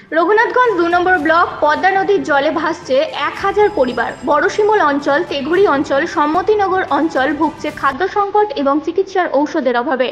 Raghunathganj ২ number block Padma নদীর জলে ভাসছে ১,০০০ পরিবার। বড়শিমুল অঞ্চল, তেঘুড়ি অঞ্চল, সম্মতিনগর অঞ্চল ভুগছে খাদ্য সংকট এবং চিকিৎসার ঔষধের অভাবে।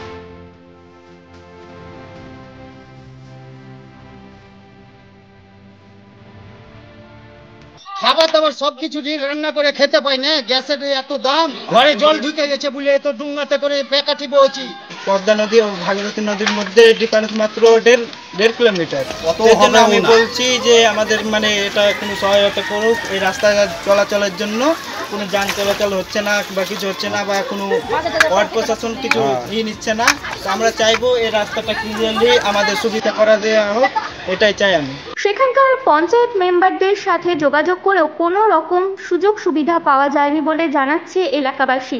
খাবার দাবার সবকিছু রান্না করে খেতে পাই না, গ্যাসের এত দাম, ঘরে জল ঢুকে গেছে বলে এত ডুঙ্গাতে করে প্যাকাঠি বলছি। পদ্মা নদী ও ভাগীরথী নদীর মধ্যে ডিফারেন্স মাত্র ১.৫ কিলোমিটার। আমি বলছি যে আমাদের এটা কোনো সহায়তা করুক, এই রাস্তা চলাচলের জন্য কোনো যান চলাচল হচ্ছে না বা কিছু হচ্ছে না, বা কোনো ওয়ার্ড প্রশাসন কিছু নিচ্ছে না। তো আমরা চাইবো এই রাস্তাটা ক্লিয়ারলি আমাদের সুবিধা করা দেওয়া হোক, এটাই চাই আমি। সেখানকার পঞ্চায়েত মেম্বারদের সাথে যোগাযোগ করেও কোনো রকম সুযোগ সুবিধা পাওয়া যায়নি বলে জানাচ্ছে এলাকাবাসী।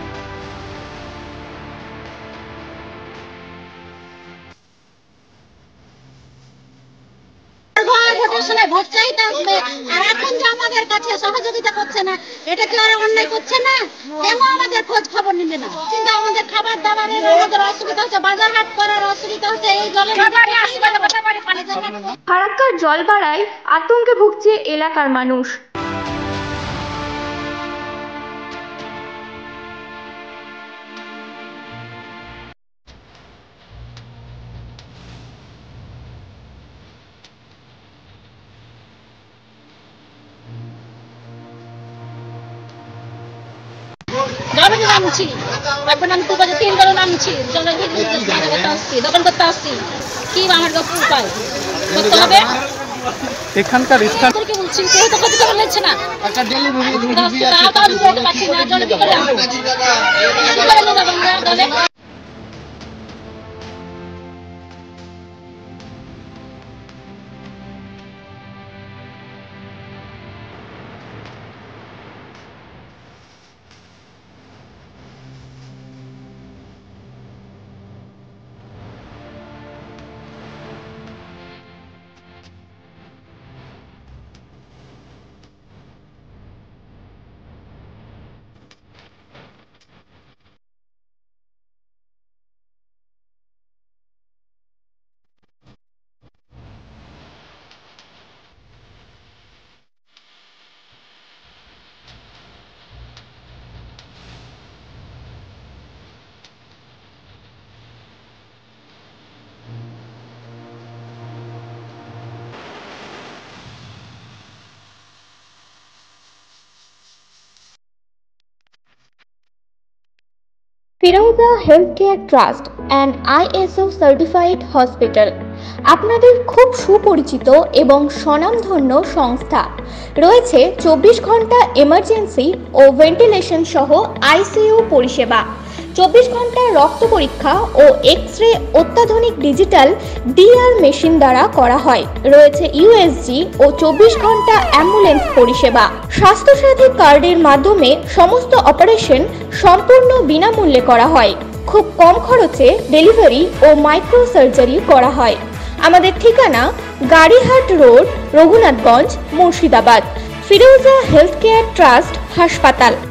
ভোট চাইতে আসবে আর এখন যে আমাদের কাছে সহযোগিতা করছে না, এটা কি ওরা অন্যায় করছে না? কেন আমাদের খোঁজ খবর নিবে না? কিন্তু আমাদের খাবার দাবারের আমাদের অসুবিধা হচ্ছে, বাজার হাট করার অসুবিধা হচ্ছে, এই জলে ফারাক্কার জল বাড়ায় আতঙ্কে ভুগছে এলাকার মানুষ। নামছি এখন আমি ৩ বার নামছি, দোকান করতে আসছি, কি আমার উপায় করতে হবে? এখানকার স্থান বলছি কেউ তো করতে পারছে না, একটা delivery Firoza health care trust and ISO certified hospital আপনাদের খুব সুপরিচিত এবং স্বনামধন্য সংস্থা। রয়েছে ২৪ ঘন্টা এমার্জেন্সি ও ভেন্টিলেশন সহ ICU পরিষেবা, ২৪ ঘন্টা রক্ত পরীক্ষা ও এক্স-রে অত্যাধুনিক ডিজিটাল DR মেশিন দ্বারা করা হয়। রয়েছে USG ও ২৪ ঘন্টা অ্যাম্বুলেন্স পরিষেবা। স্বাস্থ্যসাথী কার্ডের মাধ্যমে সমস্ত অপারেশন সম্পূর্ণ বিনামূল্যে করা হয়। খুব কম খরচে ডেলিভারি ও মাইক্রো সার্জারি করা হয়। আমাদের ঠিকানা Gariahat road, Raghunathganj, Murshidabad. Firoza health care trust হাসপাতাল।